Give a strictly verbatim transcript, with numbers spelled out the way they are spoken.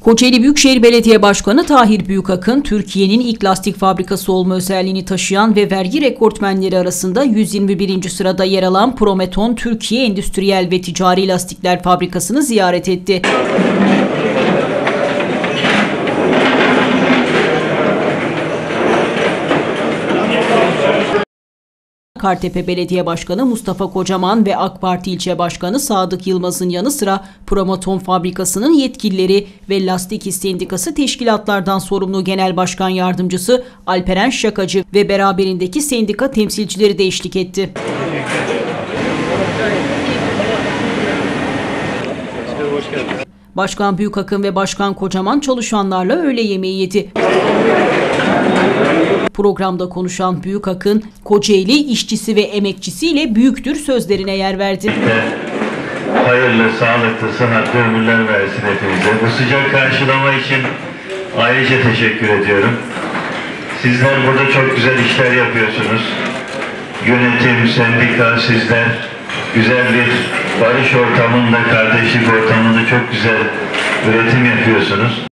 Kocaeli Büyükşehir Belediye Başkanı Tahir Büyükakın, Türkiye'nin ilk lastik fabrikası olma özelliğini taşıyan ve vergi rekortmenleri arasında yüz yirmi birinci sırada yer alan Prometon Türkiye Endüstriyel ve Ticari Lastikler Fabrikası'nı ziyaret etti. Kartepe Belediye Başkanı Mustafa Kocaman ve AK Parti İlçe Başkanı Sadık Yılmaz'ın yanı sıra Prometon Fabrikası'nın yetkilileri ve Lastik İş Sendikası teşkilatlardan sorumlu Genel Başkan Yardımcısı Alperen Şakacı ve beraberindeki sendika temsilcileri de eşlik etti. Başkan Büyükakın ve Başkan Kocaman çalışanlarla öğle yemeği yedi. Programda konuşan Büyükakın, Kocaeli işçisi ve emekçisiyle büyüktür sözlerine yer verdi. Hayırlı, sağlıklı, sıhhatli ömürler versin hepimize. Bu sıcak karşılama için ayrıca teşekkür ediyorum. Sizler burada çok güzel işler yapıyorsunuz. Yönetim, sendika, sizler güzel bir barış ortamında, kardeşlik ortamında çok güzel üretim yapıyorsunuz.